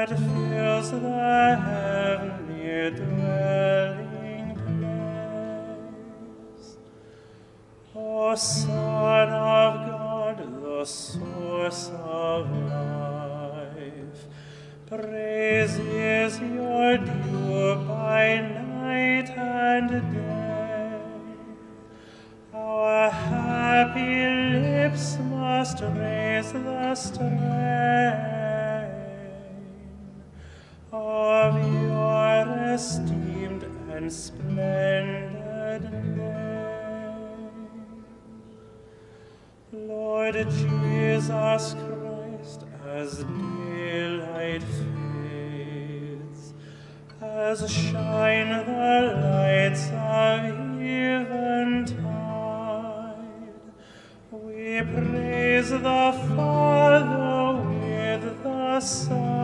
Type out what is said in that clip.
that fills the heavenly dwelling place. O Son of God, the source of life, praise is your due by night and day. Our happy lips must raise the strain of your esteemed and splendid name. Lord Jesus Christ, as daylight fades, as shine the lights of eventide, we praise the Father with the Son.